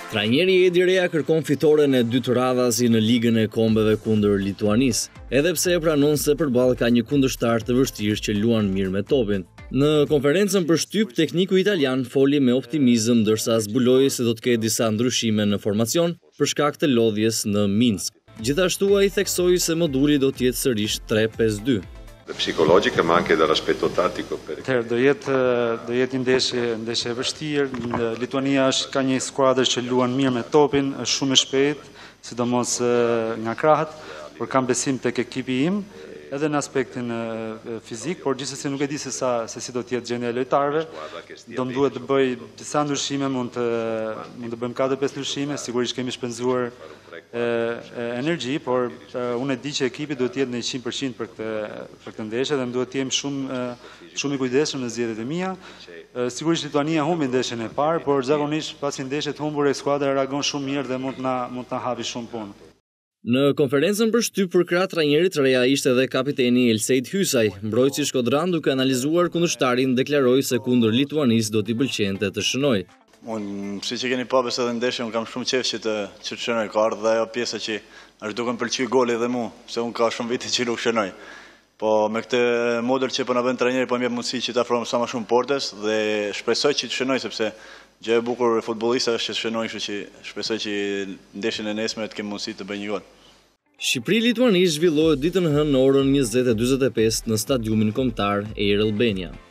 Trajneri Edi Reja kërkon fitoren e dytë radhasi në Ligën e Kombeve kundër Lituanisë, edhe pse e pranon se përballë ka një kundërshtar të vështirë që luan mirë me topin. Në konferencën për shtyp, tekniku italian foli me optimizëm ndërsa zbuloi se do të ketë disa ndryshime në formacion për shkak të lodhjes në Minsk. Gjithashtu ai theksoi se moduli do të jetë sërish 3-5-2. Psikologjike, ma anche dall'aspetto tattico. Do jetë një ndeshje e vështirë. Lituania ka një skuadër që luan mirë me topin, është shumë e shpejtë, sidomos nga krahët, por kam besim tek ekipi im, edhe në aspektin fizik, por gjithsesi nuk e di se si do të jetë gjendja e lojtarëve. Do më duhet të bëj disa ndryshime, mund të bëjmë 4-5 ndryshime, sigurisht kemi shpenzuar energji, por unë e di që ekipi duhet të jetë në 100% për këtë ndeshje dhe më duhet të jem shumë i kujdesshëm në zgjedhjet e mia. Sigurisht Lituania humbi ndeshjen e parë, por zakonisht pasi ndeshjet humbur e skuadra reagon shumë mirë dhe mund ta hapi shumë punë. Në konferencën për shtyp për krah trajnerit Reja ishte edhe kapiteni Hyçaj. Mbrojtësi shkodran duke analizuar kundërshtarin deklaroi se kundër Lituanisë do t'i pëlqente të shënoj. Unë, si që keni pa besë edhe ndeshje, unë kam shumë qef që të shënoj, ka ardhë dhe ajo pjesa që është duke më pëlqy goli dhe mu, se unë ka shumë viti që nuk shënoj. Po me këtë model që po na bën trajneri, po më jep mundësi që të afrohem sa më shumë portes dhe shpresoj që të shënoj, sepse gjë e bukur e futbollista është që të shënoj, kështu që shpresoj që ndeshjen e nesërme të kem mundësi të bëj një gol. Shqipëri-Lituani zhvillohet ditën hënë në orën 20:45 në stadiumin kombëtar Air Albania.